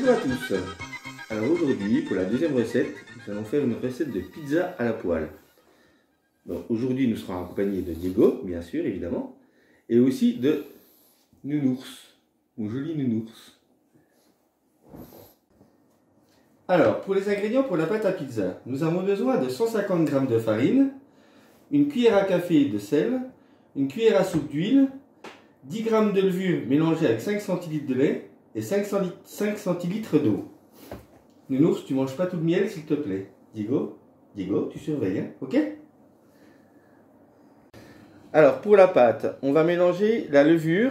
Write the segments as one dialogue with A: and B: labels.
A: Bonjour à tous. Alors aujourd'hui, pour la deuxième recette, nous allons faire une recette de pizza à la poêle. Aujourd'hui, nous serons accompagnés de Diego, bien sûr, évidemment, et aussi de Nounours, mon joli Nounours. Alors, pour les ingrédients pour la pâte à pizza, nous avons besoin de 150 g de farine, une cuillère à café de sel, une cuillère à soupe d'huile, 10 g de levure mélangée avec 5 cl de lait et 5 cl d'eau. Nounours, tu manges pas tout le miel s'il te plaît. Diego, tu surveilles, hein, ok? Alors pour la pâte, on va mélanger la levure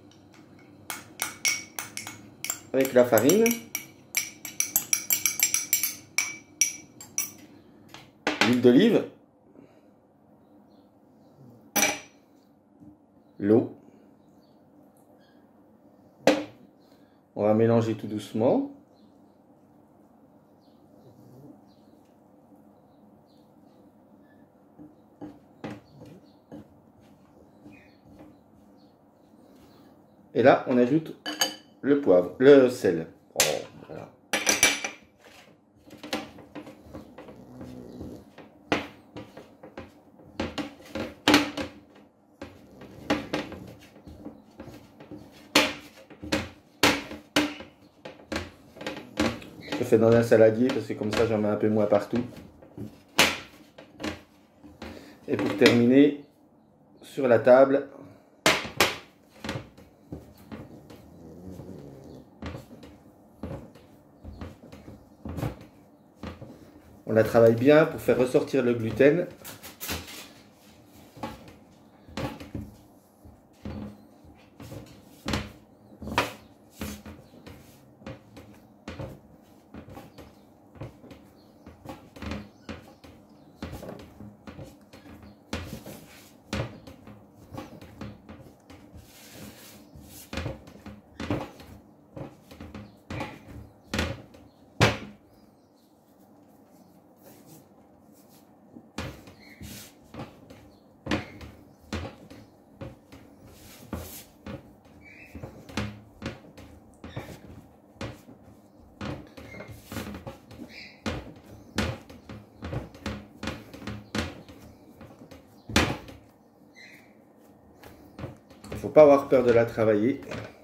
A: avec la farine, l'huile d'olive, l'eau. On va mélanger tout doucement. Et là, on ajoute le poivre, le sel. Oh, voilà. Je fais dans un saladier parce que comme ça, j'en mets un peu moins partout. Et pour terminer, sur la table, on la travaille bien pour faire ressortir le gluten. Il ne faut pas avoir peur de la travailler.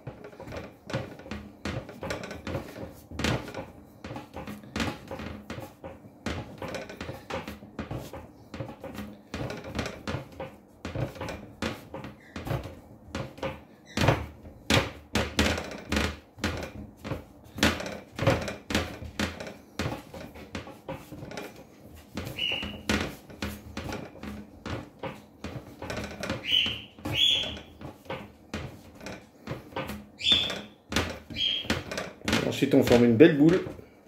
A: Ensuite, on forme une belle boule.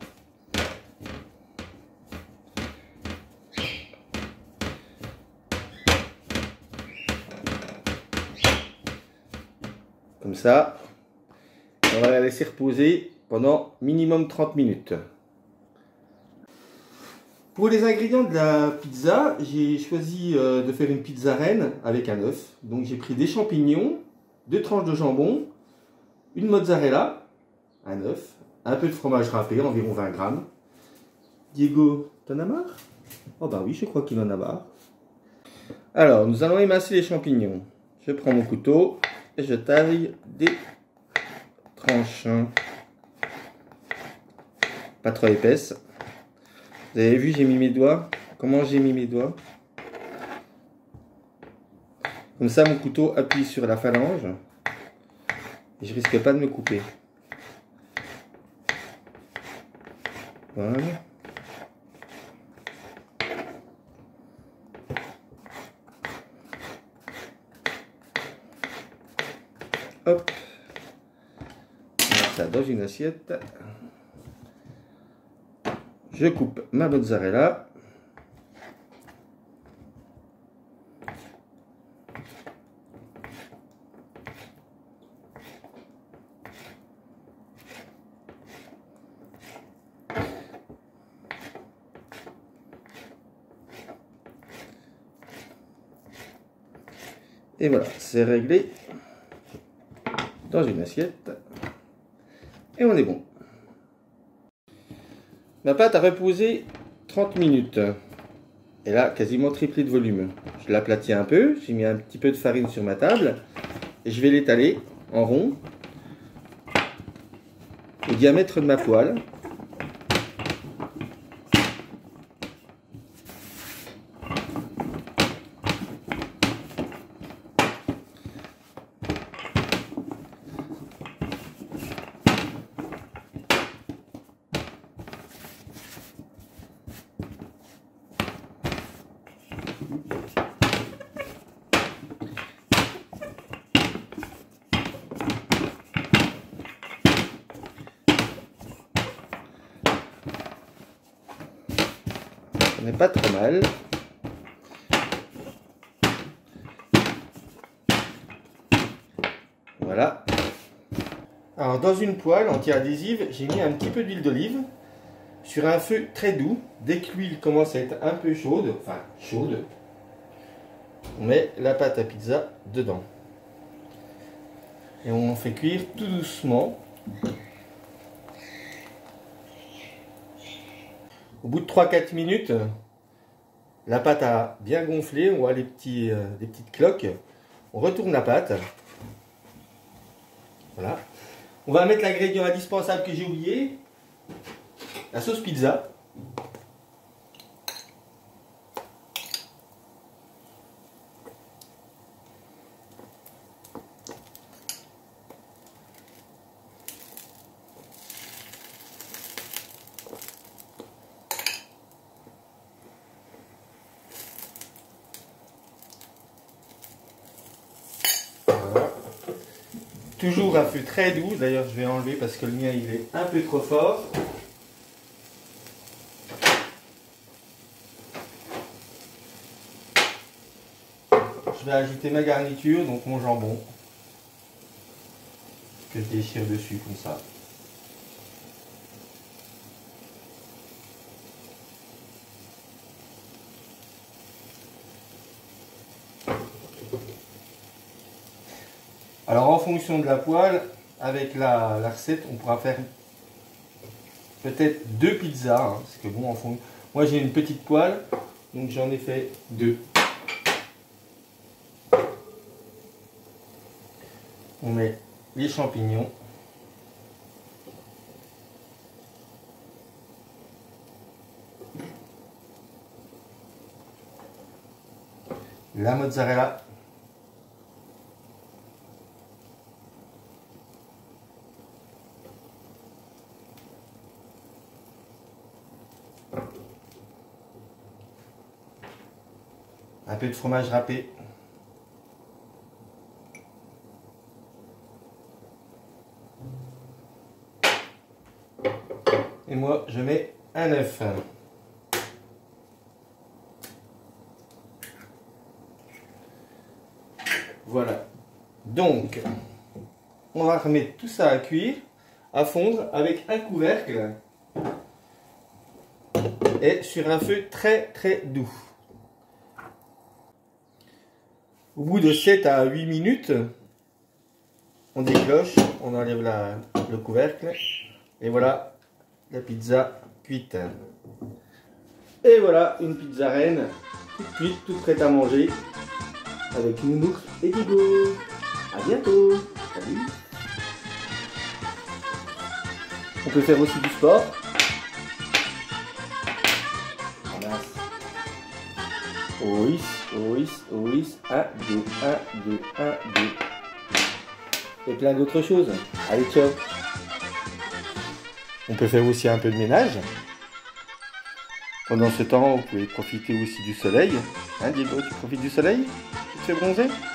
A: Comme ça. On va la laisser reposer pendant minimum 30 minutes. Pour les ingrédients de la pizza, j'ai choisi de faire une pizza reine avec un œuf. Donc j'ai pris des champignons, 2 tranches de jambon, une mozzarella, un œuf, un peu de fromage râpé, environ 20 grammes. Diego, t'en as marre? Oh bah oui, je crois qu'il en a marre. Alors, nous allons émincer les champignons. Je prends mon couteau et je taille des tranches. Pas trop épaisses. Vous avez vu, j'ai mis mes doigts. Comment j'ai mis mes doigts? Comme ça, mon couteau appuie sur la phalange. Et je risque pas de me couper. Voilà. Hop. On met ça dans une assiette. Je coupe ma mozzarella. Et voilà, c'est réglé dans une assiette. Et on est bon. Ma pâte a reposé 30 minutes. Elle a quasiment triplé de volume. Je l'aplatis un peu, j'ai mis un petit peu de farine sur ma table et je vais l'étaler en rond au diamètre de ma poêle. On n'est pas trop mal. Voilà. Alors dans une poêle anti-adhésive, j'ai mis un petit peu d'huile d'olive sur un feu très doux. Dès que l'huile commence à être un peu chaude, on met la pâte à pizza dedans. Et on fait cuire tout doucement. Au bout de 3-4 minutes, la pâte a bien gonflé, on voit les petites cloques. On retourne la pâte. Voilà. On va mettre l'ingrédient indispensable que j'ai oublié, la sauce pizza. Toujours un feu très doux, d'ailleurs je vais enlever parce que le mien il est un peu trop fort. Je vais ajouter ma garniture, donc mon jambon, que je déchire dessus comme ça. Alors en fonction de la poêle, avec la recette, on pourra faire peut-être 2 pizzas. Hein, parce que bon, en fond, moi j'ai une petite poêle, donc j'en ai fait 2. On met les champignons. La mozzarella. Un peu de fromage râpé. Et moi, je mets un œuf. Voilà. Donc, on va remettre tout ça à cuire, à fondre avec un couvercle et sur un feu très très doux. Au bout de 7 à 8 minutes, on décloche, on enlève le couvercle et voilà la pizza cuite. Et voilà une pizza reine toute cuite, toute prête à manger avec nounours et Diego. À bientôt. Salut. On peut faire aussi du sport. Oui, oui, oui, 1, 2, 1, 2, 1, 2. Et plein d'autres choses. Allez, ciao. On peut faire aussi un peu de ménage. Pendant ce temps, vous pouvez profiter aussi du soleil. Hein, Diego, tu profites du soleil? Tu te fais bronzer?